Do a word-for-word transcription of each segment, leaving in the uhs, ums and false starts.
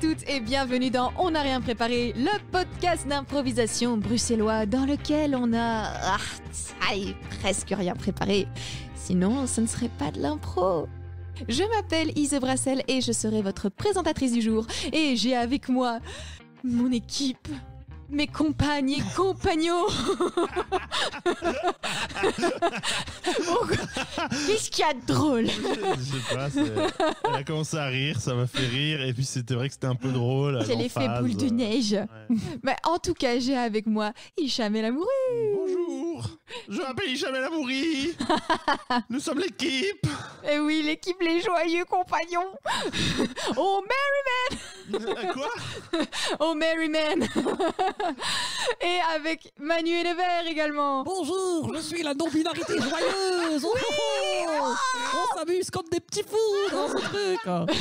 toutes et bienvenue dans On n'a rien préparé, le podcast d'improvisation bruxellois dans lequel on a ah, aïe, presque rien préparé. Sinon, ce ne serait pas de l'impro. Je m'appelle Ise Brassel et je serai votre présentatrice du jour. Et j'ai avec moi mon équipe, mes compagnes et compagnons. Oh, qu'est-ce qu'il y a de drôle? Je sais pas, c'est... elle a commencé à rire, ça m'a fait rire, et puis c'était vrai que c'était un peu drôle. C'est l'effet boule de neige. Ouais. Mais en tout cas, j'ai avec moi Hicham El Amouri. Bonjour, je m'appelle Hicham El Amouri. Nous sommes l'équipe. Et oui, l'équipe Les Joyeux Compagnons. Oh, Merryman. Quoi? Oh, Merryman. Et avec Manu et Nevers également. Bonjour, je suis la non-binarité joyeuse. Oh, oui, oh, on s'amuse comme des petits fous dans ce truc.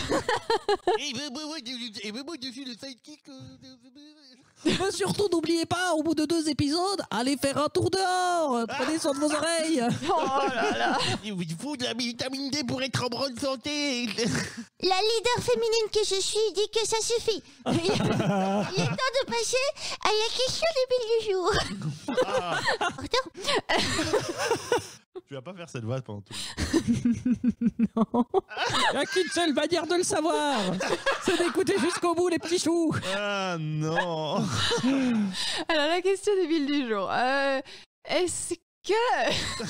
Et moi, je suis le sidekick. Mais surtout, n'oubliez pas, au bout de deux épisodes, allez faire un tour dehors. Prenez soin de vos oreilles. Oh là là. Il faut de la vitamine D pour être en bonne santé. La leader féminine que je suis dit que ça suffit. Il est temps de passer à la question du du jour. Ah. Attends. Tu vas pas faire cette voix pendant tout. Non. Il n'y a qu'une seule manière de le savoir. C'est d'écouter jusqu'au bout les petits choux. Ah non. Alors la question débile du jour. Euh, est-ce que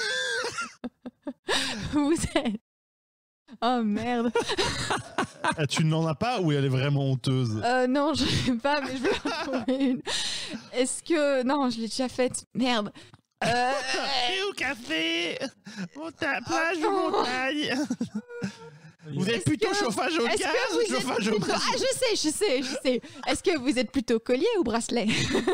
vous êtes... Oh merde. Ah, tu n'en as pas ou elle est vraiment honteuse? Euh, non, je l'ai pas, mais je vais en trouver une. Est-ce que... Non, je l'ai déjà faite. Merde. Euh... Et au café, monta- plage ou montagne. Vous êtes Est-ce plutôt que- chauffage au Est-ce gaz que ou vous êtes chauffage au plutôt... bras? Ah, je sais, je sais, je sais. Est-ce que vous êtes plutôt collier ou bracelet?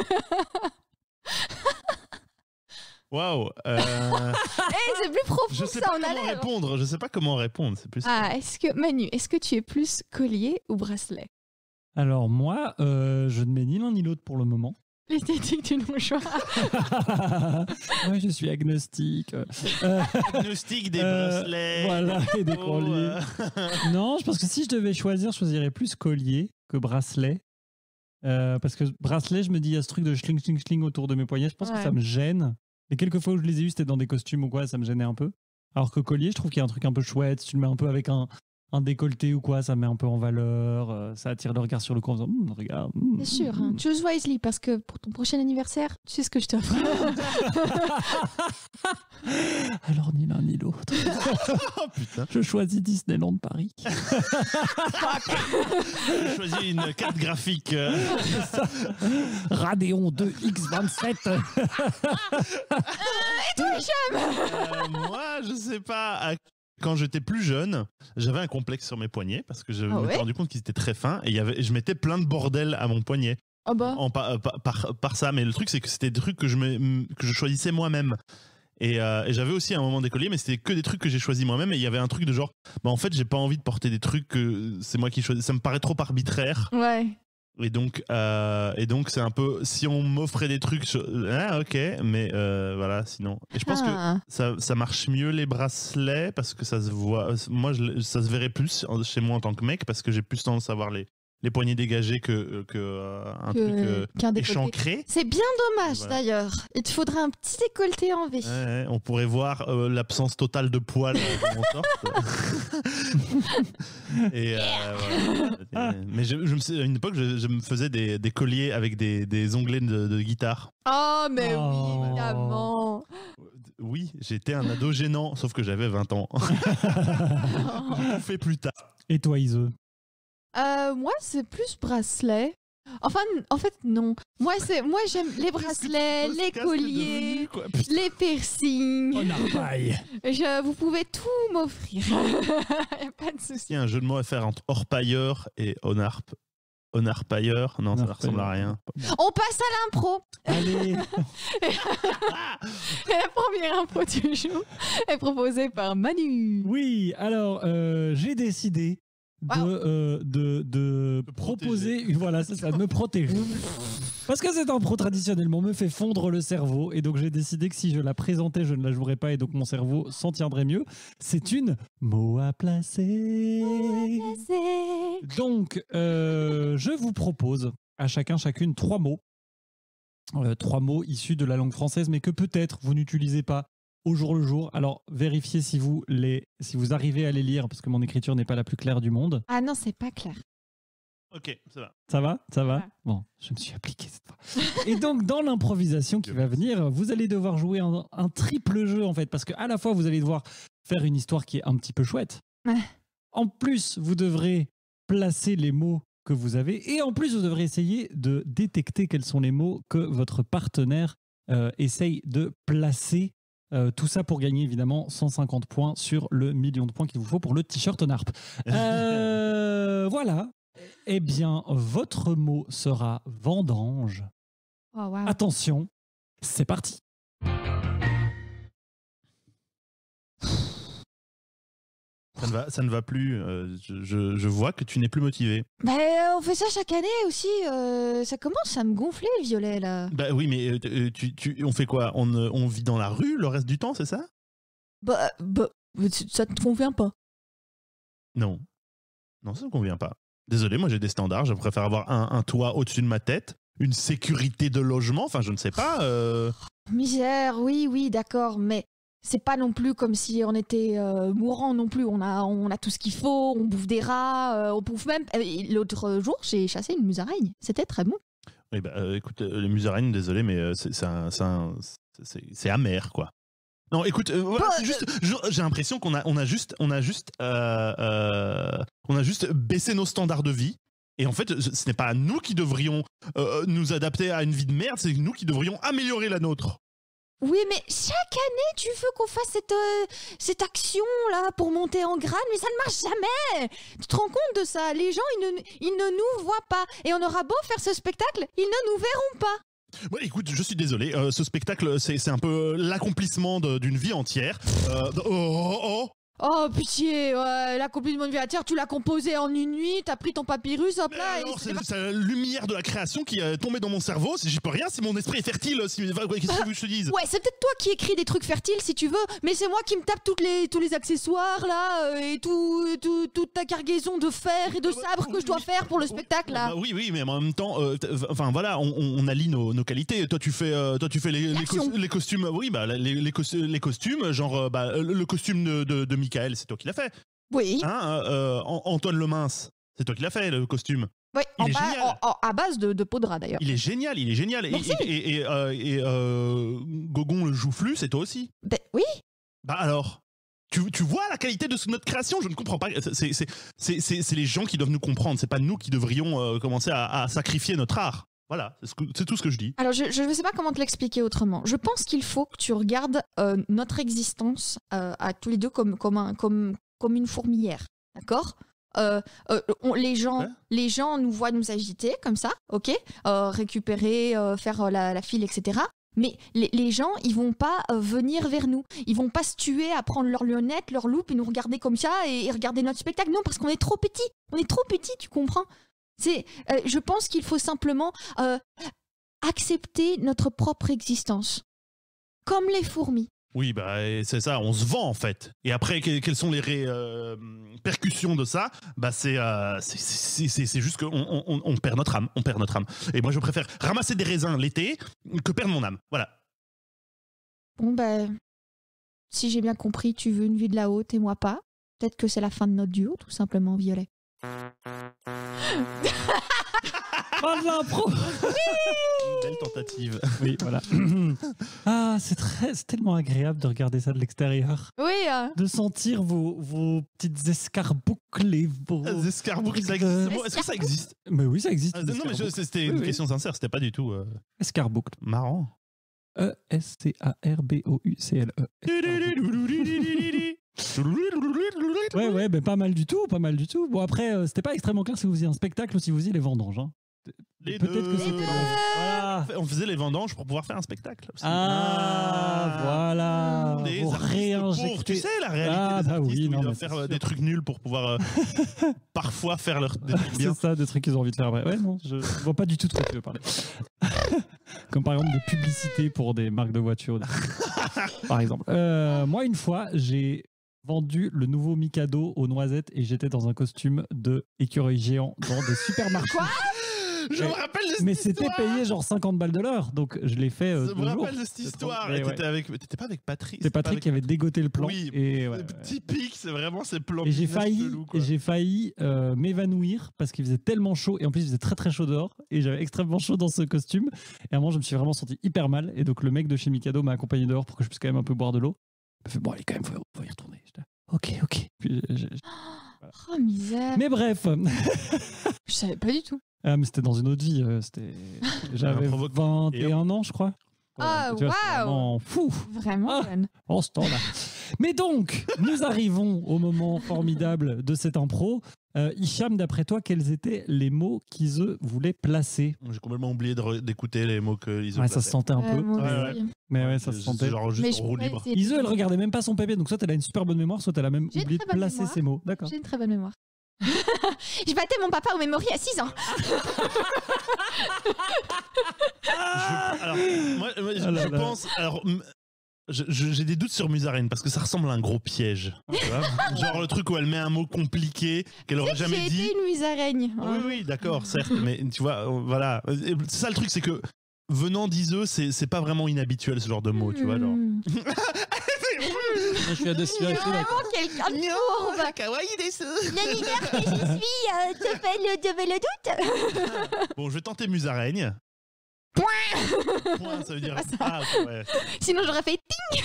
Waouh. Euh... Eh, c'est plus profond Je que sais ça, pas on a comment l'air. répondre. Je sais pas comment répondre. C'est plus. Ah, est-ce que... Manu, est-ce que tu es plus collier ou bracelet? Alors moi, euh, je ne mets ni l'un ni l'autre pour le moment. L'esthétique du non-choix. Moi, je suis agnostique. Euh, Agnostique des euh, bracelets. Voilà, et des Oh, colliers. euh. Non, je pense que si je devais choisir, je choisirais plus collier que bracelet. Euh, parce que bracelet, je me dis, il y a ce truc de schling, schling, schling autour de mes poignets. Je pense Ouais. que ça me gêne. Les quelques fois où je les ai eus, c'était dans des costumes ou quoi, ça me gênait un peu. Alors que collier, je trouve qu'il y a un truc un peu chouette. Si tu le mets un peu avec un, un décolleté ou quoi, ça met un peu en valeur. euh, ça attire le regard sur le cou en disant, Hm, regarde. hmm, C'est sûr. hmm, Hein. hmm. Choose wisely parce que pour ton prochain anniversaire, tu sais ce que je t'offre. Alors, ni l'un ni l'autre. Oh putain. Je choisis Disneyland Paris. J'ai choisi une carte graphique. euh. Radeon deux X vingt-sept. Euh, moi, je sais pas. à- Quand j'étais plus jeune, j'avais un complexe sur mes poignets parce que je Ah me suis ouais rendu compte qu'ils étaient très fins et il y avait, je mettais plein de bordel à mon poignet Oh bah. en, par, par, par, par ça. Mais le truc, c'est que c'était des trucs que je, me, que je choisissais moi-même. Et, euh, et j'avais aussi un moment des colliers, mais c'était que des trucs que j'ai choisis moi-même. Et il y avait un truc de genre, bah en fait, j'ai pas envie de porter des trucs que c'est moi qui choisis. Ça me paraît trop arbitraire. Ouais. Et donc, euh, et donc c'est un peu, si on m'offrait des trucs, je- ah, ok, mais euh, voilà, sinon. Et je pense que Ah. ça, ça marche mieux les bracelets parce que ça se voit. Moi, je, ça se verrait plus chez moi en tant que mec parce que j'ai plus tendance à avoir les, les poignets dégagés que, que euh, un Que- truc euh, qu'un décolleté. échancré. C'est bien dommage Voilà. d'ailleurs. Il te faudrait un petit décolleté en V. Ouais, ouais, on pourrait voir euh, l'absence totale de poils dans mon torse. Et, euh, voilà. Et- mais je, je me suis- à une époque, je, je me faisais des, des colliers avec des, des onglets de, de guitare. Oh, mais Oh. oui, évidemment. Oui, j'étais un ado gênant, sauf que j'avais vingt ans. J'ai tout fait plus tard. Et toi, Ise? Euh, moi, c'est plus bracelet. Enfin, n- en fait, non. Moi, c'est, moi, j'aime les bracelets, Qu'est-ce que les ce podcast est colliers, devenu, quoi Putain. les piercings. On arpaille. Je, vous pouvez tout m'offrir. Y a pas de souci. Il y a un jeu de mots à faire entre orpailleur et onarp. Onarpailleur, non, ça ne ressemble à rien. On passe à l'impro. Allez. Et la première impro du jour est proposée par Manu. Oui, alors, euh, j'ai décidé de, Wow. euh, de, de De proposer, protéger. voilà, c'est ça, de me protéger. Parce que cette impro traditionnellement me fait fondre le cerveau et donc j'ai décidé que si je la présentais, je ne la jouerais pas et donc mon cerveau s'en tiendrait mieux. C'est une mot à placer. Donc, euh, je vous propose à chacun, chacune, trois mots. Euh, trois mots issus de la langue française, mais que peut-être vous n'utilisez pas au jour le jour. Alors, vérifiez si vous, les, si vous arrivez à les lire, parce que mon écriture n'est pas la plus claire du monde. Ah non, c'est pas clair. Ok, ça va. Ça va? Ça va? Ouais. Bon, je me suis appliqué cette fois. Et donc, dans l'improvisation qui va venir, vous allez devoir jouer un, un triple jeu, en fait, parce qu'à la fois, vous allez devoir faire une histoire qui est un petit peu chouette. Ouais. En plus, vous devrez placer les mots que vous avez. Et en plus, vous devrez essayer de détecter quels sont les mots que votre partenaire euh, essaye de placer. Euh, tout ça pour gagner, évidemment, cent cinquante points sur le million de points qu'il vous faut pour le t-shirt N A R P. Euh, voilà. Eh bien, votre mot sera vendange. Oh, wow. Attention, c'est parti. Ça ne va, ça ne va plus. euh, je, je- je vois que tu n'es plus motivé. Bah, euh, on fait ça chaque année aussi. euh, ça commence à me gonfler le violet là. Bah oui, mais euh, euh, tu, tu- on fait quoi on, euh, on vit dans la rue le reste du temps, c'est ça? Bah, bah, ça te convient pas. Non. Non, ça ne me convient pas. Désolé, moi j'ai des standards. Je préfère avoir un, un toit au-dessus de ma tête, une sécurité de logement. Enfin, je ne sais pas. euh, Misère, oui, oui, d'accord, mais c'est pas non plus comme si on était euh, mourant non plus. On a, on a tout ce qu'il faut, on bouffe des rats, euh, on bouffe même. euh, L'autre jour, j'ai chassé une musaraigne. C'était très bon. Oui, bah, euh, écoute, euh, les musaraignes, désolé, mais euh, c'est c'est un- c'est un- c'est- c'est amer, quoi. Non, écoute, euh, voilà, Bah, c'est juste, je- j'ai l'impression qu'on a, on a juste, on a juste, euh, euh, on a juste baissé nos standards de vie. Et en fait, ce n'est pas à nous qui devrions euh, nous adapter à une vie de merde, c'est nous qui devrions améliorer la nôtre. Oui, mais chaque année, tu veux qu'on fasse cette, euh, cette action-là pour monter en grade, mais ça ne marche jamais. Tu te rends compte de ça? Les gens, ils ne, ils ne nous voient pas. Et on aura beau faire ce spectacle, ils ne nous verront pas. Ouais, écoute, je suis désolé, euh, ce spectacle, c'est c'est un peu l'accomplissement de- d'une vie entière. Euh, oh, oh, oh. Oh, pitié, ouais, l'accomplissement de vie à terre, tu l'as composé en une nuit, t'as pris ton papyrus, hop Mais là, et alors, c'était c'est c'est la lumière de la création qui est tombée dans mon cerveau. Si j'y peux rien, si mon esprit est fertile. Si, qu'est-ce que tu veux que je te dise? Ouais, c'est peut-être toi qui écris des trucs fertiles si tu veux, mais c'est moi qui me tape toutes les, tous les accessoires là euh, et tout, tout- toute ta cargaison de fer et de sabres que je dois faire pour le spectacle là. Bah oui, oui, mais en même temps, euh, t- enfin voilà, on, on- on allie nos, nos qualités. Toi, tu fais, euh, toi, tu fais les, les, L'action. cos- les costumes. Oui, bah les, les, cos- les costumes, genre euh, bah, le le costume de, de, de Michael, c'est toi qui l'as fait. Oui, Hein, euh, euh, An- Antoine Le Mince, c'est toi qui l'as fait le costume. oui, il en est bas- génial. en- en- à base de, de peau de rat d'ailleurs. Il est génial, il est génial. Et, Merci. et, et, et, euh, et, euh, Gogon le joufflu, c'est toi aussi. Ben, oui, Bah alors, tu, tu vois la qualité de ce- notre création? Je ne comprends pas. C'est c'est- c'est- c'est- c'est les gens qui doivent nous comprendre. C'est pas nous qui devrions euh, commencer à, à sacrifier notre art. Voilà, c'est ce que- c'est tout ce que je dis. alors je ne sais pas comment te l'expliquer autrement. Je pense qu'il faut que tu regardes euh, notre existence euh, à tous les deux comme, comme, un- comme, comme une fourmilière, d'accord? Euh, euh, on- les, gens, Ouais. les gens nous voient nous agiter comme ça, ok, euh, récupérer, euh, faire euh, la, la file, et cetera. Mais les, les gens, ils vont pas euh, venir vers nous. Ils vont pas se tuer à prendre leurs lunettes, leurs loupes et nous regarder comme ça et, et regarder notre spectacle. Non, parce qu'on est trop petits. On est trop petits, tu comprends? C'est, euh, je pense qu'il faut simplement euh, accepter notre propre existence, comme les fourmis. Oui, bah et c'est ça, on se vend en fait. Et après, que- quelles sont les ré- euh, percussions de ça? Bah c'est euh, c'est- c'est c'est- c'est juste qu'on on, on- on perd notre âme, on perd notre âme. Et moi, je préfère ramasser des raisins l'été que perdre mon âme. Voilà. Bon ben, si j'ai bien compris, tu veux une vue de la haute et moi pas. Peut-être que c'est la fin de notre duo, tout simplement, Violet. Pas de l'impro. Belle tentative. Oui, voilà. Ah, c'est très, c'est tellement agréable de regarder ça de l'extérieur. Oui, euh, De sentir vos, vos petites escarboucles, vos... Des escarboucles, ça Euh, existe. Bon, Est-ce que ça existe? Mais oui, ça existe. Ah, des non, mais je- escarboucles. c'était Oui, une oui. question sincère, c'était pas du tout euh, Escarboucle. marrant. E S C A R B O U C L E. Ouais, ouais, mais pas mal du tout, pas mal du tout. Bon, après, euh, c'était pas extrêmement clair si vous faisiez un spectacle ou si vous faisiez les vendanges. Hein. Les Peut-être deux. que c'est voilà. On faisait les vendanges pour pouvoir faire un spectacle. Aussi. Ah, voilà. Des Pour artistes réinjecter. pauvres, tu sais, la réalité Ah, des bah artistes oui, où non, ils mais doivent c'est faire euh, sûr. des trucs nuls pour pouvoir euh, parfois faire leur, des trucs bien. C'est ça, des trucs qu'ils ont envie de faire après. Ouais, non, je vois pas du tout de quoi tu veux parler. Comme par exemple des publicités pour des marques de voitures, des trucs. Par exemple. Euh, moi, une fois, j'ai vendu le nouveau Mikado aux noisettes et j'étais dans un costume de écureuil géant dans des supermarchés. Quoi Je me Mais- rappelle de cette Mais c'était histoire. payé genre cinquante balles de l'heure, donc je l'ai fait euh, Je deux me jours. rappelle de cette C'est trop- histoire. Mais Et ouais. t'étais avec, t'étais pas avec Patrick. C'est Patrick qui avait dégoté le plan. Oui, et, ouais, ouais. typique, c'est vraiment ces plans. Et j'ai business failli, chelous, quoi. et j'ai failli euh, m'évanouir parce qu'il faisait tellement chaud et en plus il faisait très très chaud dehors et j'avais extrêmement chaud dans ce costume et à un moment je me suis vraiment senti hyper mal et donc le mec de chez Mikado m'a accompagné dehors pour que je puisse quand même un peu boire de l'eau. Il m'a fait bon allez quand même faut, faut y retourner. J'étais, ok ok. Puis, j'ai- j'ai- Oh, misère. Mais bref, Je savais pas du tout. ah, mais c'était dans une autre vie. euh, C'était j'avais provoque- vingt et un ans je crois. Ah, tu vois, c'est waouh. vraiment fou. Vraiment Ah. jeune. En ce temps-là. Mais donc, nous arrivons au moment formidable de cette impro. Euh, Hicham, d'après toi, quels étaient les mots qu'Ise voulait placer? J'ai complètement oublié de re- d'écouter les mots que Iso Ouais, ça se sentait un Euh, peu. moi Ouais, aussi. Mais ouais, ça se C'est sentait. genre juste Mais en je roue pourrais libre. essayer de- Ise, elle regardait même pas son papier, donc soit elle a une super bonne mémoire, soit elle a même J'ai une oublié de très bonne placer mémoire. ses mots. D'accord. J'ai une très bonne mémoire. Je battais mon papa au mémori à six ans. Je- alors, moi, moi, je, Ah là je là. pense. Alors, m- je- je- j'ai des doutes sur Musarine parce que ça ressemble à un gros piège. Tu vois genre le truc où elle met un mot compliqué qu'elle aurait J'ai jamais dit. été une musaraigne. Oui, oui, d'accord, certes, mais tu vois, euh, voilà. Et C'est ça le truc, c'est que venant d'Iseux, c'est c'est pas vraiment inhabituel ce genre de mot, tu vois. Genre. Hmm. Je suis à deux C'est vraiment quelqu'un de courbe. kawaii desu. Le leader que je suis euh, te fait le, te fait le doute. Bon, je vais tenter Musaraigne. Point. Point, ça veut dire. Ah, ça. Ah, ok, ouais. Sinon j'aurais fait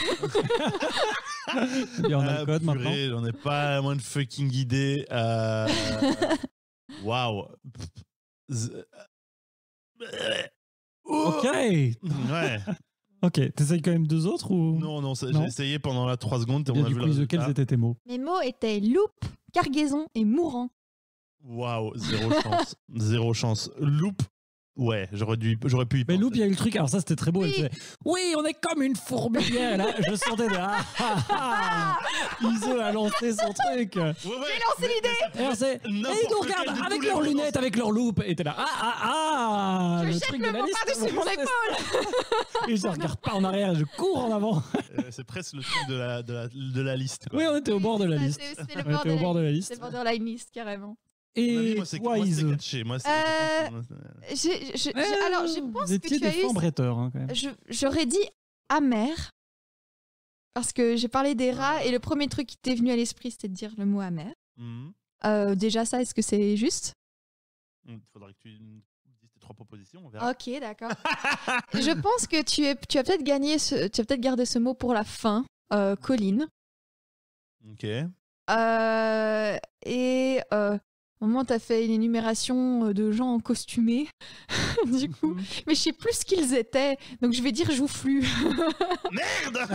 Et on a Ah, le code maintenant. purée, J'en ai pas la moindre fucking idée. Euh, Waouh. Z- Ok. Ouais. Ok. T'essayes quand même deux autres ou Non, non, ça- Non. j'ai essayé pendant la trois secondes. Et On a du vu coup, le Ise, résultat. quels étaient tes mots? Mes mots étaient loupe, cargaison et mourant. Waouh, zéro chance. Zéro chance. Loop. Ouais, j'aurais dû, j'aurais pu y Mais penser. Loup, il y a eu le truc, alors ça c'était très beau. Oui. Elle fait, oui, on est comme une fourmilière. Et là, je sentais de ah, ah, ah. Ise a lancé son truc. Ouais, ouais, J'ai lancé l'idée. Et alors c'est, et ils N'importe nous lequel regardent de avec tous leurs les lunettes, mots. avec leurs loupes. Et t'es là, ah, ah, ah. Je le jette truc le de la mot liste. par-dessus mon épaule. Et je regarde pas en arrière, je cours en avant. Euh, C'est presque le truc de la, de la, de la liste. Quoi. Oui, on était au bord de la Ah, liste. c'est- c'est le On était au bord de la liste. C'est le borderline list, carrément. À mon avis, Et moi, c'est toi, moi, c'est Ise. catché. Moi, c'est- Euh, je pense- J'ai- je- Ouais, je- alors, je vous pense étiez que tu as des eu... fins bretteurs, hein, quand même. je- J'aurais dit amer. Parce que j'ai parlé des rats et le premier truc qui t'est venu à l'esprit, c'était de dire le mot amer. Mhm. Euh, déjà ça, est-ce que c'est juste? Il faudrait que tu dises tes trois propositions. On verra. Ok, d'accord. Je pense que tu, es, tu as peut-être gagné, ce, tu as peut-être gardé ce mot pour la fin, euh, colline. Ok. Euh, et euh, au moment, tu as fait une énumération de gens en costumé. Du coup, mais je sais plus ce qu'ils étaient, donc je vais dire joufflu. Merde.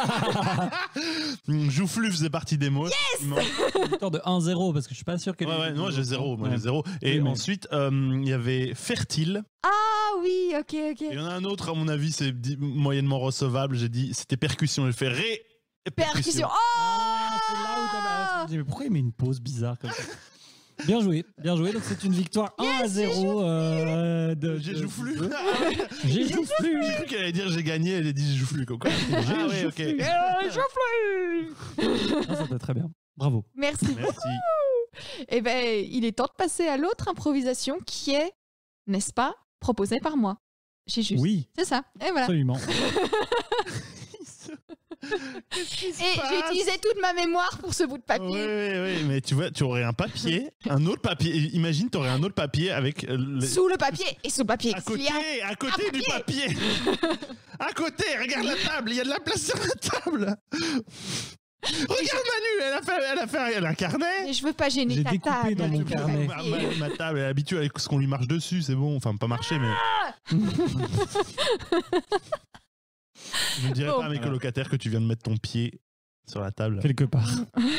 Joufflu faisait partie des mots. Yes. Victoire de un zéro, parce que je suis pas sûr qu'elle Ouais, ait ouais, eu moi deux j'ai autres, zéro. Moi hein. j'ai Ouais. zéro. Et Oui, mais- ensuite, euh, il y avait fertile. Ah oui, ok, ok. Et il y en a un autre, à mon avis, c'est dit- moyennement recevable. J'ai dit, c'était percussion. J'ai fait ré. Percussion. Oh Ah, c'est là où t'avais- je me dis, mais pourquoi il met une pause bizarre comme ça? Bien joué, bien joué. Donc c'est une victoire un à zéro. euh, de- J'ai de- joufflu. de- Ah ouais. J'ai J'ai joufflu. cru qu'elle allait dire j'ai gagné. Elle a dit j'ai joufflu. Quoi. Ah ouais, ok. Euh, joufflu. Ah, ça va très bien. Bravo. Merci. Merci. Eh ben, il est temps de passer à l'autre improvisation qui est, n'est-ce pas, proposée par moi. J'ai juste. Oui, C'est ça. Et voilà. absolument. Et j'ai utilisé toute ma mémoire pour ce bout de Oui, papier. oui, oui, mais tu vois, tu aurais un papier, un autre papier. Imagine, tu aurais un autre papier avec euh, le- Sous le papier. Et sous le papier, à qu'est-ce qu'il y côté, a à côté du papier. À côté, regarde la table, il y a de la place sur la table. Regarde Manu, elle a fait, elle a fait, elle a un carnet. Mais je veux pas gêner J'ai ta découpé table dans mon avec le carnet. Ma, papier. ma- ma table, elle est habituée avec ce qu'on lui marche dessus, c'est bon. Enfin, pas marcher, mais. Je ne dirais Bon. pas à mes Voilà. colocataires que tu viens de mettre ton pied sur la table. Quelque part.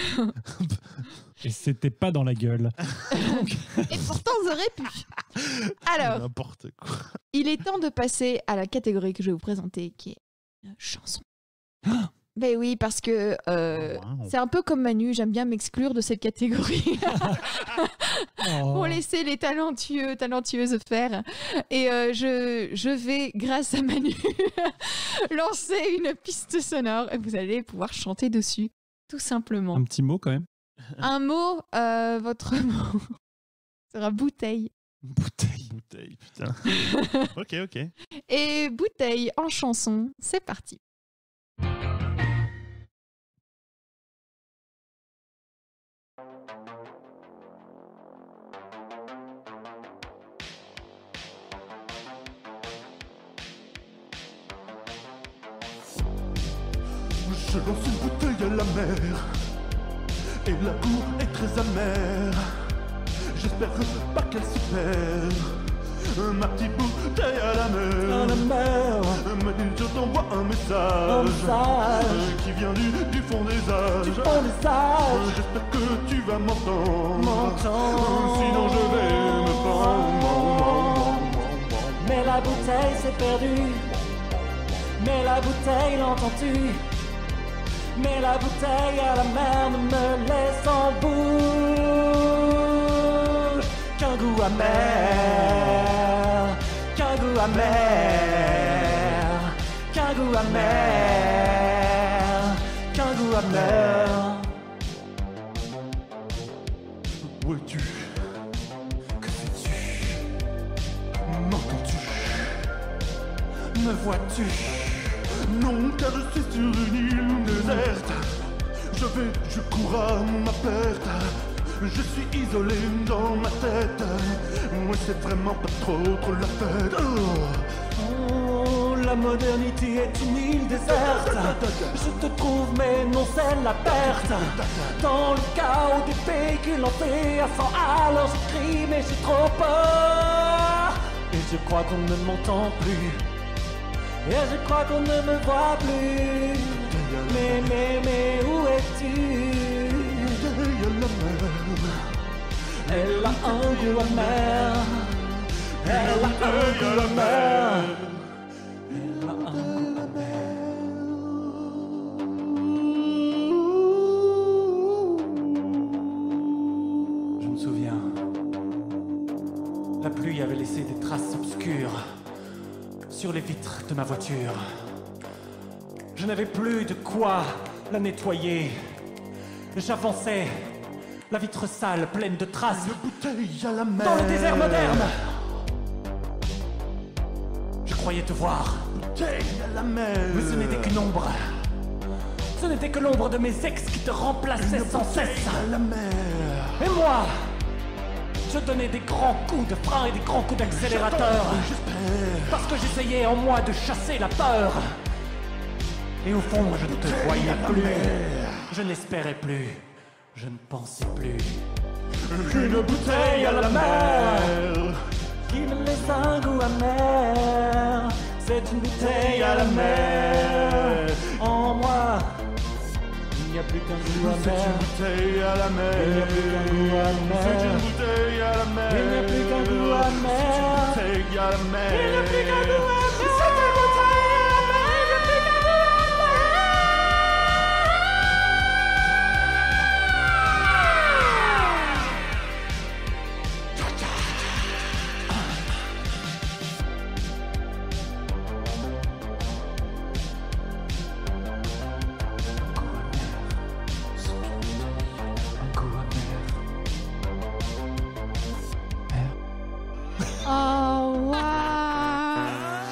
Et c'était pas dans la gueule. Et pourtant, vous aurez pu. Alors, N'importe quoi. il est temps de passer à la catégorie que je vais vous présenter, qui est une chanson. Ben oui, parce que euh, Wow. c'est un peu comme Manu, j'aime bien m'exclure de cette catégorie Oh. pour laisser les talentueux, talentueuses faire. Et euh, je, je vais, grâce à Manu, lancer une piste sonore et vous allez pouvoir chanter dessus, tout simplement. Un petit mot quand même. Un mot, euh, votre mot sera bouteille. Bouteille. Bouteille, putain. Ok, ok. Et bouteille en chanson, c'est parti. Je lance une bouteille à la mer et la goût est très amère. J'espère pas qu'elle se perd. Ma petite bouteille à la mer, À la mer, me dit je t'envoie un un message, message euh, qui vient du, du fond des âges. du fond des âges. Euh, J'espère que tu vas m'entendre, M'entendre. Euh, sinon je vais me pendre. Mais la bouteille s'est perdue. Mais la bouteille l'entends-tu? Mais la bouteille à la mer ne me laisse en bouche qu'un goût amer, qu'un goût amer, qu'un goût amer, qu'un goût amer. Où es-tu? Que fais-tu? M'entends-tu? Me vois-tu? Non, car je suis sur une île déserte. Je vais, je cours à ma perte. Je suis isolé dans ma tête. Moi, c'est vraiment pas trop, trop la fête. Oh. Oh, la modernité est une île déserte. Je te trouve, mais non, c'est la perte. Dans le chaos des véhicules entrés à cent à l'heure, je crie, mais j'ai trop peur. Et je crois qu'on ne m'entend plus. Et je crois qu'on ne me voit plus. Mais, mais, mais, où es-tu? Bouteille à la mer. Elle a un goût amer. Elle a un Bouteille à goût la amer. mer. Elle a un goût amer. Je me souviens. La pluie avait laissé des traces obscures sur les vitres de ma voiture. Je n'avais plus de quoi la nettoyer. J'avançais, la vitre sale, pleine de traces, Bouteille à la mer. dans le désert moderne. Je croyais te voir, Bouteille à la mer. mais ce n'était qu'une ombre. Ce n'était que l'ombre de mes ex qui te remplaçait sans cesse. À la mer. Et moi, je donnais des grands coups de frein et des grands coups d'accélérateur. J'espère. Parce que j'essayais en moi de chasser la peur. Et au fond, je ne te voyais plus. Je n'espérais plus. Je ne pensais plus. Une bouteille à la mer. Qui me laisse un goût amer. C'est une bouteille à la mer. En moi, il n'y a plus qu'un goût C'est amer. une bouteille à la mer. Il n'y a plus qu'un goût amer. C'est une bouteille à la mer. Il n'y a plus qu'un goût amer. C'est une bouteille à la mer. Il n'y a plus qu'un goût amer. C'est une bouteille à la mer. Oh, waouh!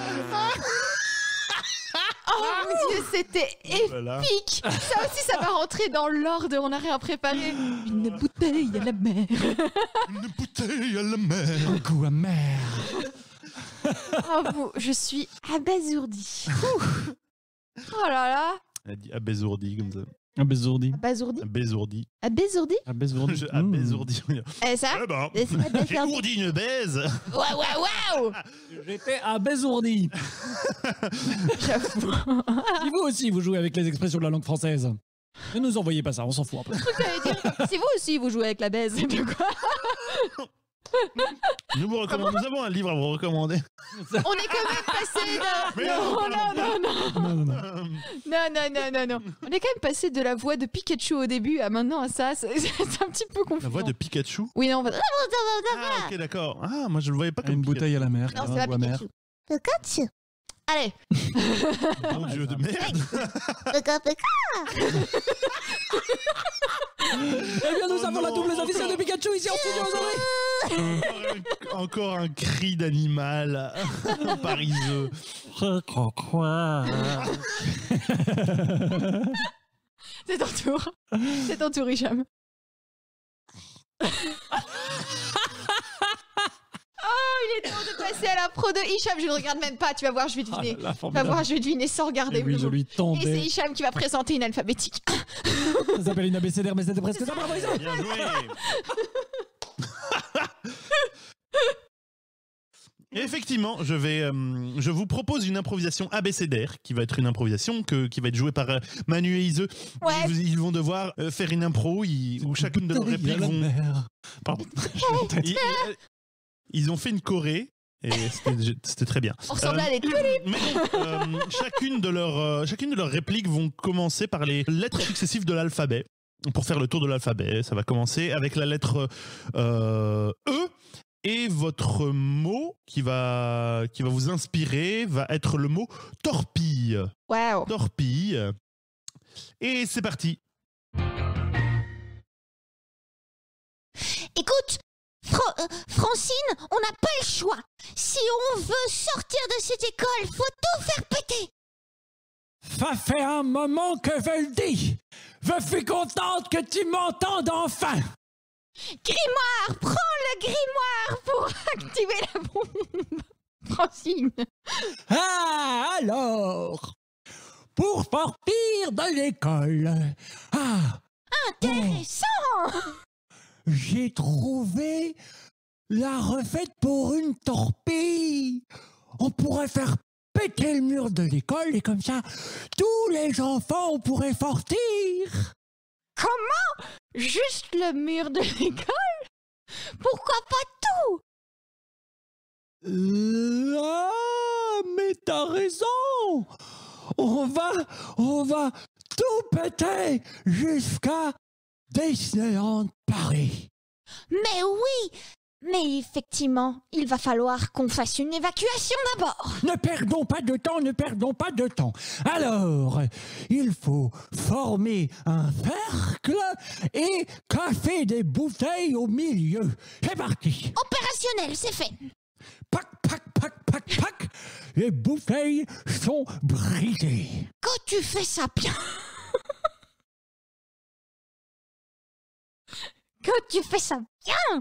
Oh mon Dieu, c'était Voilà. épique! Ça aussi, ça va rentrer dans l'ordre. On n'a rien préparé. Une bouteille à la mer. Une bouteille à la mer. Un goût amer. Oh, vous, je suis abasourdie. Ouh. Oh là là! Elle a dit abasourdi comme ça. Abasourdi. Abasourdie? Abasourdi. Abasourdie? Abasourdi. Je- Mmh. Abasourdi. Eh, ça? Eh ben, Eh, c'est j'ai abasourdi. ourdi une baise. Waouh, waouh, waouh! J'étais abasourdi. J'avoue. Et vous aussi, vous jouez avec les expressions de la langue française. Ne nous envoyez pas ça, on s'en fout un peu. J'allais dire, si vous aussi vous jouez avec la baise, de quoi? Nous, vous recommandons, nous avons un livre à vous recommander. On est quand même passé de... Mais non, non, non, non, non, Non, non, non. Euh, non, non, non, non, non. On est quand même passé de la voix de Pikachu au début à maintenant à ça. C'est c'est un petit peu confus. La voix de Pikachu. Oui, non, on va... Ah, ok, d'accord. Ah, moi, je le voyais pas comme Une bouteille à la mer, qui Non, a c'est un pas goût amer. Pikachu. Pikachu. Allez, Mon dieu de merde. Pika, pika. Eh bien, nous Oh avons la non, double encore. officielle de Pikachu ici en studio aujourd'hui. encore, un, encore un cri d'animal pariseux. Quoi? c'est ton tour. C'est ton tour, Hicham. Oh, il est temps de passer à la pro de Hicham. Je ne regarde même pas. Tu vas voir, je vais Ah deviner. là là, Tu vas formidable. voir, je vais deviner sans regarder. Et oui, je lui Et c'est tendais. Hicham qui va présenter une alphabétique. Ça s'appelle une abécédaire, mais c'était presque ça. Bravo, Isa. Bien joué. Et effectivement, je vais, euh, je vous propose une improvisation abécédaire qui va être une improvisation que, qui va être jouée par euh, Manu et Ise. Ouais. Ils, ils vont devoir euh, faire une impro ils- où chacune de leurs Bouteille à répliques la vont. mer. Pardon. J'ai la tête. Ils, ils- ils ont fait une choré et c'était c'était très bien. On ressemble à des... Mais donc, euh, chacune, de leurs, euh, chacune de leurs répliques vont commencer par les lettres successives de l'alphabet. Pour faire le tour de l'alphabet, ça va commencer avec la lettre euh, E. Et votre mot qui va, qui va vous inspirer va être le mot torpille. Waouh. Torpille. Et c'est parti. Écoute, Fra- euh, Francine, on n'a pas le choix. Si on veut sortir de cette école, faut tout faire péter. Ça fait un moment que je le dis. Je suis contente que tu m'entendes enfin. Grimoire, prends le grimoire pour activer la bombe. Francine. Ah, alors, pour sortir de l'école, ah, Intéressant. j'ai trouvé la recette pour une torpille. On pourrait faire péter le mur de l'école et comme ça, tous les enfants pourraient sortir. Comment? Juste le mur de l'école? Pourquoi pas tout? Euh, ah, mais t'as raison. On va, on va tout péter jusqu'à Disneyland Paris. Mais oui, mais effectivement, il va falloir qu'on fasse une évacuation d'abord. Ne perdons pas de temps, ne perdons pas de temps. Alors, il faut former un cercle et casser des bouteilles au milieu. C'est parti. Opérationnel, c'est fait. Pac, pac, pac, pac, pac. Les bouteilles sont brisées. Quand tu fais ça bien. Quand tu fais ça bien.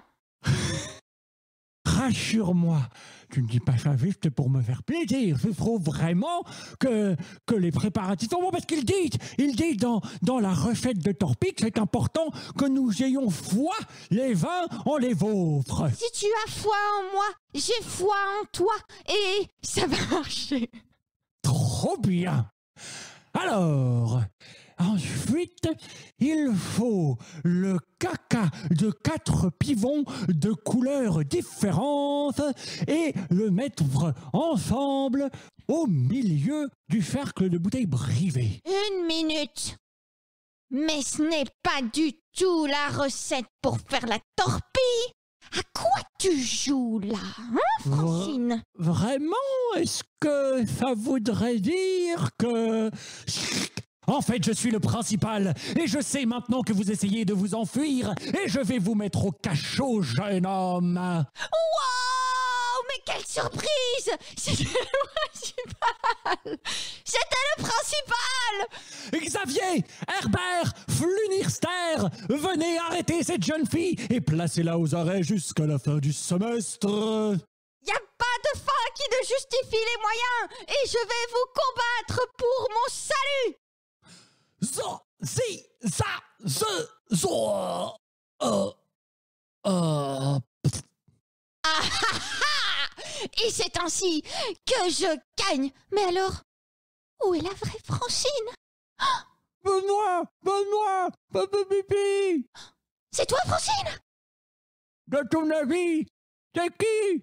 Rassure-moi, tu ne dis pas ça juste pour me faire plaisir. Je trouve vraiment que, que les préparatifs sont bons parce qu'ils disent, ils disent dans, dans la recette de torpille que c'est important que nous ayons foi les uns en les vôtres. Si tu as foi en moi, j'ai foi en toi. Et Ça va marcher. Trop bien. Alors, ensuite, il faut le caca de quatre pivons de couleurs différentes et le mettre ensemble au milieu du cercle de bouteilles brisées. une minute. Mais ce n'est pas du tout la recette pour faire la torpille. À quoi tu joues là, hein, Francine? Vraiment, est-ce que ça voudrait dire que... En fait, je suis le principal, et je sais maintenant que vous essayez de vous enfuir, et je vais vous mettre au cachot, jeune homme. Wow, mais quelle surprise! C'était le principal! C'était le principal! Xavier, Herbert, Flunirster, venez arrêter cette jeune fille et placez-la aux arrêts jusqu'à la fin du semestre. Y a pas de fin qui ne justifie les moyens. Et je vais vous combattre pour mon salut. Zo, si, ça, ce, zo, euh, euh, Ah ah ah! Et c'est ainsi que je gagne. Mais alors, où est la vraie Francine? Ah, Benoît, Benoît, papa pipi. C'est toi, Francine? De ton avis, c'est qui?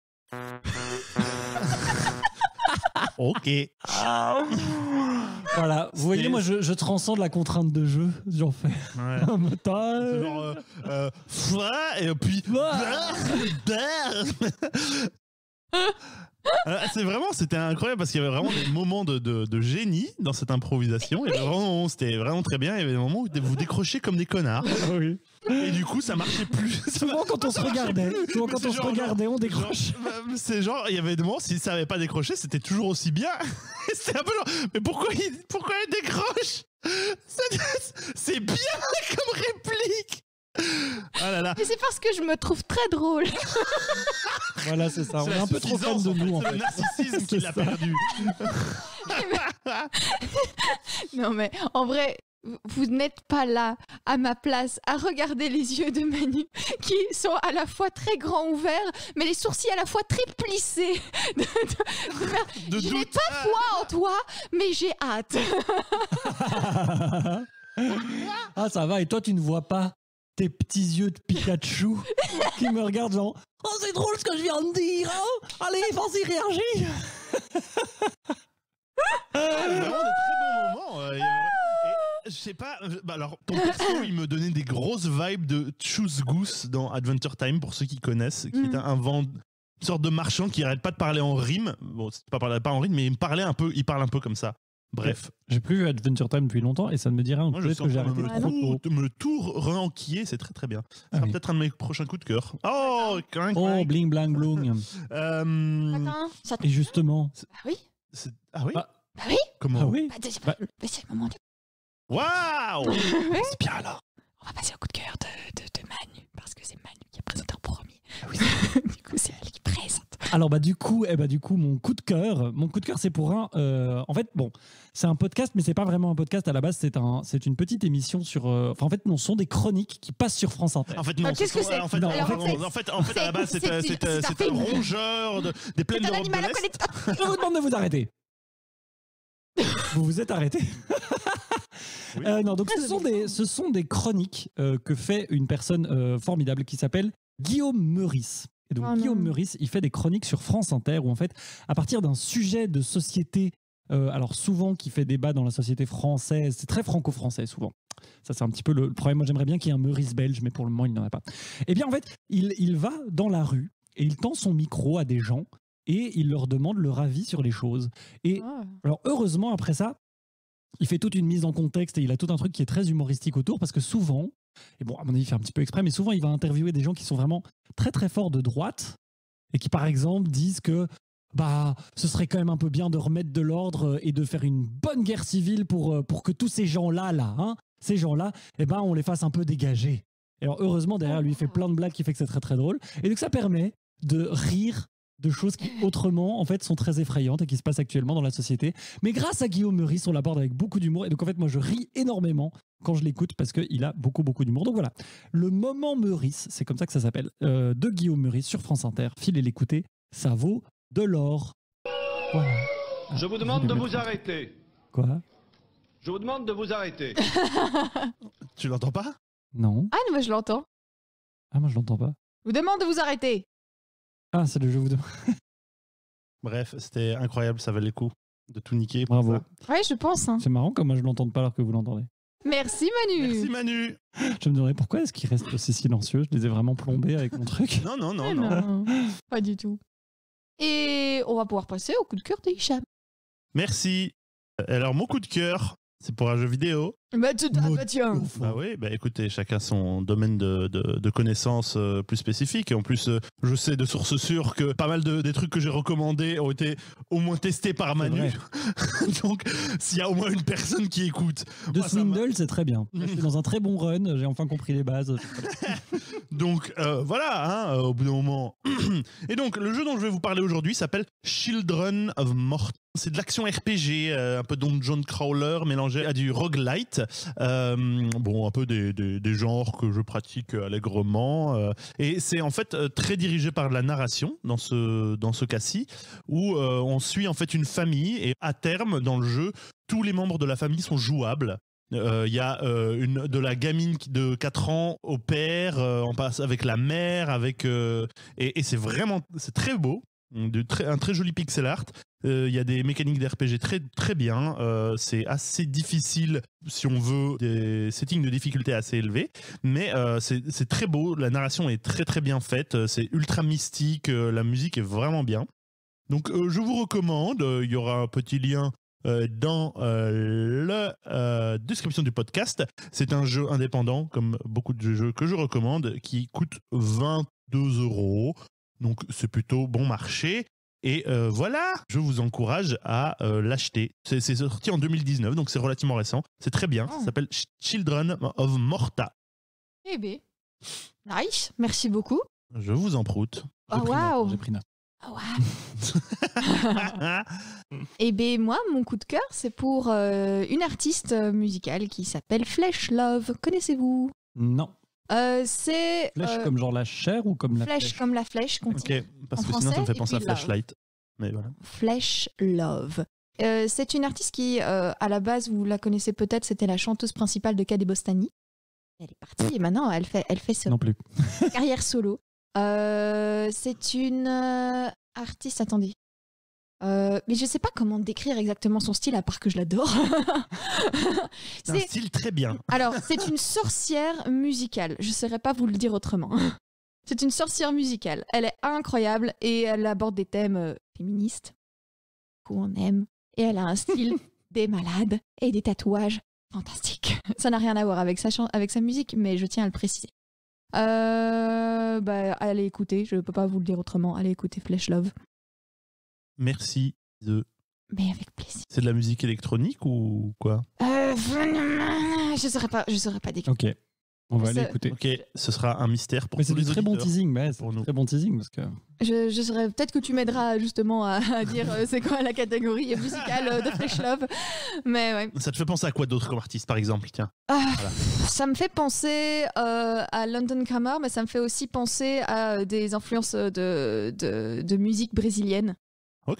Ok. Voilà, vous voyez, moi je, je transcende la contrainte de jeu, j'en fais. Ouais. Un matin, C'est euh, genre, euh, euh, Fouah, et puis. Euh, c'est vraiment, c'était incroyable parce qu'il y avait vraiment des moments de, de, de génie dans cette improvisation. Il y avait vraiment, c'était vraiment très bien. Il y avait des moments où vous décrochez comme des connards. oui. Et du coup, ça marchait plus. Souvent quand on se regardait, souvent Mais quand c'est on se genre- regardait, on Genre, décroche. euh, c'est genre, il y avait des moments, si ça avait pas décroché, c'était toujours aussi bien. C'était un peu genre, mais pourquoi il, pourquoi il décroche? C'est- C'est bien comme réplique. Ah là là. Mais c'est parce que je me trouve très drôle. Voilà, c'est ça. On C'est est la un peu trop fan suffisance, de nous, en C'est le fait. narcissisme qui C'est l'a ça. perdu. Non mais en vrai, vous n'êtes pas là à ma place à regarder les yeux de Manu qui sont à la fois très grands ouverts mais les sourcils à la fois très plissés. De- de- de faire, De je n'ai doute. pas foi en toi mais j'ai hâte. Ah, ça va, et toi, tu ne vois pas tes petits yeux de Pikachu qui me regardent genre « Oh, c'est drôle ce que je viens de dire, hein. Allez, vas-y, réagis !» Vraiment des très bons moments. euh, il y avait- et Je sais pas, euh, bah alors ton perso il me donnait des grosses vibes de Choose Goose dans Adventure Time pour ceux qui connaissent, qui Mhm. était un vend... une sorte de marchand qui arrête pas de parler en rime. Bon, c'est pas parler pas en rime, mais il me parlait un peu, il parle un peu comme ça. Bref, J'ai plus vu Adventure Time depuis longtemps et ça ne me dit rien. moi je Peut-être sens que j'ai que arrêté me, Ah trop tout, tôt. me tout re-enquiller, c'est très très bien. Ce Ah sera oui. peut-être un de mes prochains coups de cœur. Oh, clink, Oh, clink. bling, blang, blong. Euh, Attends, ça te... Et justement, Ah oui, c'est- ah oui Ah. bah oui, Comment ah oui, bah, c'est pas- mais c'est le moment de... Waouh. c'est bien alors. On va passer au coup de cœur de, de, de Manu parce que c'est Manu qui a présenté en premier. Ah oui. Du coup c'est elle qui présente. Alors bah du coup, eh bah du coup, mon coup de cœur, mon coup de cœur, c'est pour un. euh, en fait, bon, c'est un podcast, mais c'est pas vraiment un podcast à la base. C'est un, c'est une petite émission sur. euh, Enfin, en fait, non, ce sont des chroniques qui passent sur France Inter. En fait, non. Ah, qu'est-ce ce que sont- c'est En fait, Non, en alors, fait, en fait, en fait, en fait, à la base, c'est- c'est un- c'est- c'est un c'est un c'est un film. rongeur de- des plaines C'est un d'Europe de animal à l'Est. collecteur. Je vous demande de vous arrêter. Vous vous êtes arrêté. Oui. Euh, non, donc ce sont des, ce sont des chroniques euh, que fait une personne euh, formidable qui s'appelle Guillaume Meurice. Et donc Oh non. Guillaume Meurice, il fait des chroniques sur France Inter où en fait, à partir d'un sujet de société, euh, alors souvent qui fait débat dans la société française, c'est très franco-français souvent. Ça c'est un petit peu le, le problème. Moi j'aimerais bien qu'il y ait un Meurice belge, mais pour le moment il n'en a pas. Eh bien en fait, il, il va dans la rue et il tend son micro à des gens et il leur demande leur avis sur les choses. Et Oh. alors heureusement après ça, il fait toute une mise en contexte et il a tout un truc qui est très humoristique autour parce que souvent, et bon à mon avis il fait un petit peu exprès, mais souvent il va interviewer des gens qui sont vraiment très très forts de droite et qui par exemple disent que bah ce serait quand même un peu bien de remettre de l'ordre et de faire une bonne guerre civile pour, euh, pour que tous ces gens-là, là, hein, ces gens-là, eh ben on les fasse un peu dégager. Et alors heureusement derrière lui il fait plein de blagues qui fait que c'est très très drôle et donc ça permet de rire de choses qui autrement en fait sont très effrayantes et qui se passent actuellement dans la société. Mais grâce à Guillaume Meurice, on l'aborde avec beaucoup d'humour et donc en fait moi je ris énormément quand je l'écoute parce qu'il a beaucoup beaucoup d'humour. Donc voilà, le moment Meurice, c'est comme ça que ça s'appelle, euh, de Guillaume Meurice sur France Inter. Filez l'écouter, ça vaut de l'or. Voilà. Je vous Ah, demande vais de le vous mettre. arrêter. Quoi? Je vous demande de vous arrêter. Tu l'entends pas? Non. Ah, moi je l'entends. Ah moi je l'entends pas. Je vous demande de vous arrêter. Ah c'est le jeu vous demande. Bref, c'était incroyable, ça valait le coup de tout niquer. pour Bravo. ça. Ouais, je pense. hein. C'est marrant comme moi je l'entends pas alors que vous l'entendez. Merci Manu. Merci Manu. Je me demandais pourquoi est-ce qu'il reste aussi silencieux. Je les ai vraiment plombés avec mon truc. Non, non, non, Ah non. non, pas du tout. Et on va pouvoir passer au coup de cœur de Hicham. Merci. Alors, mon coup de cœur, c'est pour un jeu vidéo. Bah, tu- ah, bah, tiens. Bah oui, bah écoutez, chacun son domaine de, de, de connaissances euh, plus spécifique. Et en plus, euh, je sais de sources sûres que pas mal de, des trucs que j'ai recommandés ont été au moins testés par Manu. Donc, s'il y a au moins une personne qui écoute. De moi, ça m'a- Swindle, c'est très bien. Je suis dans un très bon run, j'ai enfin compris les bases. Donc euh, voilà, hein, euh, au bout d'un moment. Et donc, le jeu dont je vais vous parler aujourd'hui s'appelle Children of Morta. C'est de l'action R P G, euh, un peu dungeon crawler mélangé à du roguelite. Euh, bon, un peu des, des, des genres que je pratique allègrement. Euh, et c'est en fait euh, très dirigé par la narration dans ce, dans ce cas-ci, où euh, on suit en fait une famille et à terme, dans le jeu, tous les membres de la famille sont jouables. Il euh, y a euh, une, de la gamine de quatre ans au père, euh, on passe avec la mère, avec, euh, et, et c'est vraiment c'est très beau, de très, un très joli pixel art. Il euh, y a des mécaniques d'R P G très, très bien. Euh, c'est assez difficile si on veut des settings de difficulté assez élevés, mais euh, c'est, c'est très beau. La narration est très très bien faite. C'est ultra mystique. Euh, la musique est vraiment bien. Donc euh, je vous recommande. Il euh, y aura un petit lien Euh, dans euh, la euh, description du podcast. C'est un jeu indépendant, comme beaucoup de jeux que je recommande, qui coûte vingt-deux euros. Donc c'est plutôt bon marché. Et euh, voilà, je vous encourage à euh, l'acheter. C'est, c'est sorti en deux mille dix-neuf, donc c'est relativement récent. C'est très bien. Ça s'appelle Children of Morta. Eh bien, nice. Merci beaucoup. Je vous en proute. Oh, waouh. J'ai pris note. Oh, wow. Et bien, moi, mon coup de cœur, c'est pour euh, une artiste musicale qui s'appelle Flesh Love. Connaissez-vous? Non. Euh, c'est. Flèche euh, comme genre la chair ou comme la flèche, flèche comme la flèche. Ok, parce En que sinon ça me français, fait et penser à puis love. Flashlight. Mais voilà. Flesh Love. Euh, c'est une artiste qui, euh, à la base, vous la connaissez peut-être, c'était la chanteuse principale de Kadebostani. Elle est partie et maintenant elle fait, elle fait ce Non plus. carrière solo. Euh, c'est une euh, artiste, attendez. Euh, mais je sais pas comment décrire exactement son style à part que je l'adore. C'est un style très bien. Alors, c'est une sorcière musicale. Je saurais pas vous le dire autrement. C'est une sorcière musicale. Elle est incroyable et elle aborde des thèmes euh, féministes qu'on aime. Et elle a un style des malades et des tatouages fantastiques. Ça n'a rien à voir avec sa, chan- avec sa musique, mais je tiens à le préciser. Euh, bah, allez écouter, je peux pas vous le dire autrement. Allez écouter Flesh Love. Merci. The... Mais avec plaisir. C'est de la musique électronique ou quoi? Euh, je saurais pas, je saurais pas décrire. Ok. On va aller C'est- écouter. Ok, ce sera un mystère pour Mais tous c'est du les très bon auditeurs. teasing, mais c'est pour du nous. très bon teasing parce que Je, je saurais peut-être que tu m'aideras justement à, à dire euh, c'est quoi la catégorie musicale euh, de Flesh Love. Mais ouais. Ça te fait penser à quoi d'autre comme artiste, par exemple? Tiens. Ah, Voilà. Ça me fait penser euh, à London Grammar, mais ça me fait aussi penser à des influences de, de, de musique brésilienne. Ok.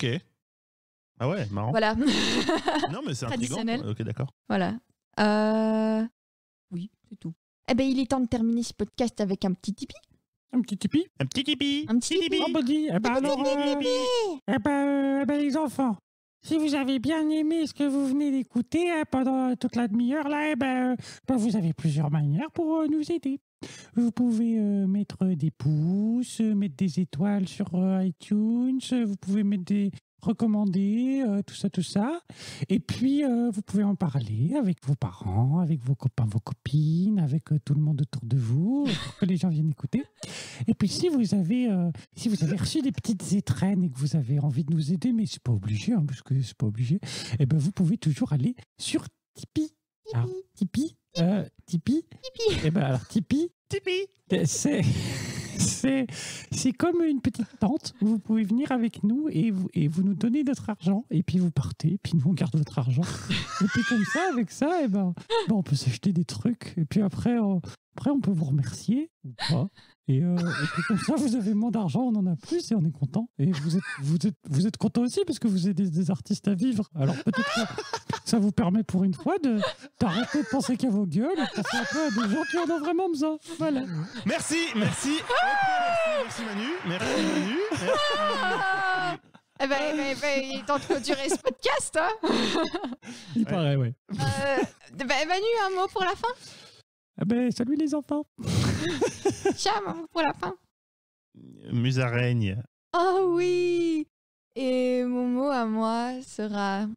Ah ouais, marrant. Voilà. Non, mais c'est intriguant. Traditionnel. Ok, d'accord. Voilà. Euh... Oui, c'est tout. Eh ben, il est temps de terminer ce podcast avec un petit tipi. un petit tipi. Un petit tipi. Un petit tipi. Oh, bah, dis, eh ben, alors, euh, eh ben, euh, eh ben, les enfants, si vous avez bien aimé ce que vous venez d'écouter hein, pendant toute la demi-heure, là, eh ben, euh, ben, vous avez plusieurs manières pour euh, nous aider. Vous pouvez euh, mettre des pouces, euh, mettre des étoiles sur euh, iTunes, euh, vous pouvez mettre des recommander, euh, tout ça, tout ça. Et puis, euh, vous pouvez en parler avec vos parents, avec vos copains, vos copines, avec euh, tout le monde autour de vous, pour que les gens viennent écouter. Et puis, si vous avez, euh, si vous avez reçu des petites étrennes et que vous avez envie de nous aider, mais c'est pas obligé, hein, parce que c'est pas obligé, eh ben, vous pouvez toujours aller sur Tipeee. Alors, Tipeee, euh, Tipeee. Eh ben, alors, Tipeee, Tipeee. c'est... C'est, c'est comme une petite tente où vous pouvez venir avec nous et vous, et vous nous donnez notre argent et puis vous partez et puis nous on garde votre argent et puis comme ça avec ça et ben, ben on peut s'acheter des trucs et puis après on, après on peut vous remercier ou pas et, euh, et puis comme ça vous avez moins d'argent, on en a plus et on est content et vous êtes vous êtes vous êtes content aussi parce que vous êtes des, des artistes à vivre, alors peut-être que ça vous permet pour une fois de d'arrêter de penser qu'à vos gueules et de penser un peu à des gens qui en ont vraiment besoin. Voilà. Merci, merci. Ok, merci, merci Manu. Merci Manu. Merci. Eh ben, eh ben, eh ben, il est temps de clôturer ce podcast. Hein. Il paraît, ouais. Euh, ben, Manu, un mot pour la fin? Ah ben, salut les enfants. Cham, un mot pour la fin. Musaraigne. Oh oui. Et mon mot à moi sera...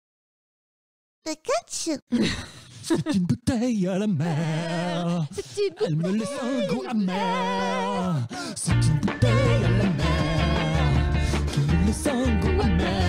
Pikachu. C'est une bouteille à la mer. C'est une Elle me laisse un goût amer. C'est une bouteille à la mer qui me laisse un goût amer.